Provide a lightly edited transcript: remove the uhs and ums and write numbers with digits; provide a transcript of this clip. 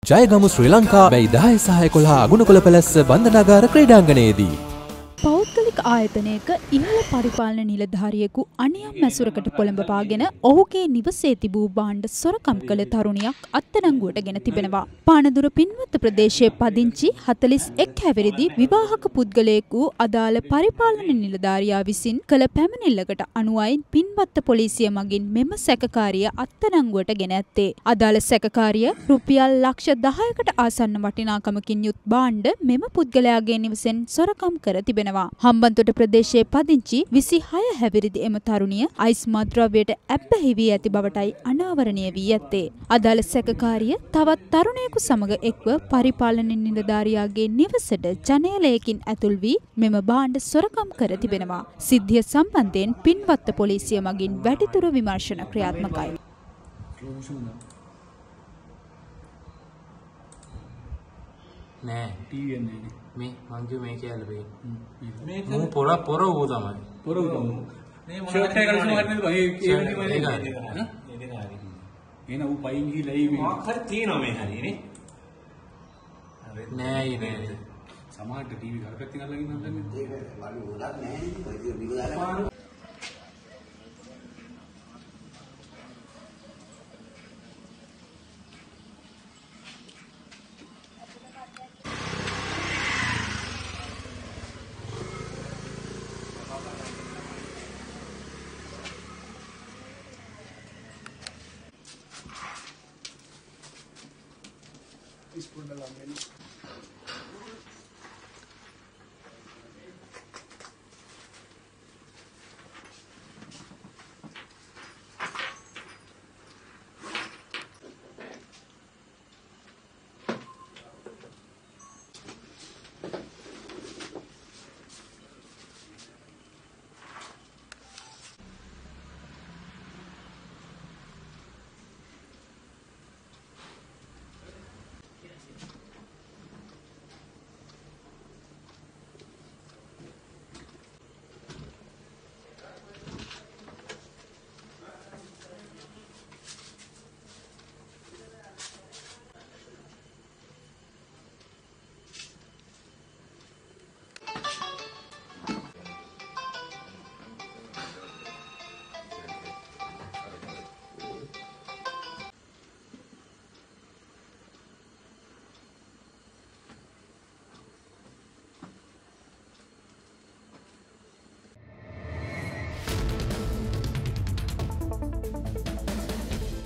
ජයගමු ශ්‍රී ලංකා මැයි 10 සහ 11 අගුණකොළ පැලැස්ස බන්ධනාගාර ක්‍රීඩාංගණයේදී පෞද්ගලික ආයතනයක ඉහළ පරිපාලන නිලධාරියෙකු අනියම් මැසුරකට පොළඹවාගෙන ඔහුගේ නිවසේ තිබූ භාණ්ඩ සොරකම් කළ තරුණියක් අත්අඩංගුවට ගෙන තිබෙනවා. පානදුර පින්වත්ත ප්‍රදේශයේ පදිංචි 41 හැවිරිදි විවාහක පුද්ගලයෙකු අදාළ පරිපාලන නිලධාරියා විසින් කළ පැමිණිල්ලකට අනුවයි පින්වත්ත පොලිසිය මගින් මෙම සැකකාරිය අත්අඩංගුවට ගෙන ඇත්තේ. අදාළ සැකකාරිය රුපියල් ලක්ෂ 10කට ආසන්න වටිනාකමකින් යුත් භාණ්ඩ මෙම පුද්ගලයාගේ නිවසෙන් සොරකම් කර තිබෙනවා. හම්බන්තොට ප්‍රදේශයේ පදිංචි 26 හැවිරිදි එම තරුණිය අයිස් මද්‍රව්‍යයට ඇබ්බැහි වී ඇති බවටයි අනාවරණය වී ඇත්තේ. අදාළ සැකකාරිය තවත් තරුණයෙකු සමග එක්ව පරිපාලන නිලධාරියාගේ නිවසට ජනේලයකින් ඇතුල් වී මෙම භාණ්ඩ සොරකම් කර තිබෙනවා. සිද්ධිය සම්බන්ධයෙන් පින්වත්ත පොලිසිය මගින් වැඩිදුර විමර්ශන ක්‍රියාත්මකයි. නෑ ටීවී එකේ මේ මං කිව්ව මේක ඇල්ල වෙයි මේක මූ පොර ඌ තමයි පොර ඌ තමයි මේ ෂර්ට් එක ගලනවා හරිනේද බයි ඒ එන ඌ පයින් ගිහලා ඒ මොකක් හරි තියෙනවා මේ හරිනේ නෑ නෑ සමහරට ටීවී කරපැත්තෙන් අල්ලගෙන ඉන්නවද ඒක වලු උඩක් නෑ නේ බිග දාලා Is pun dalam ini.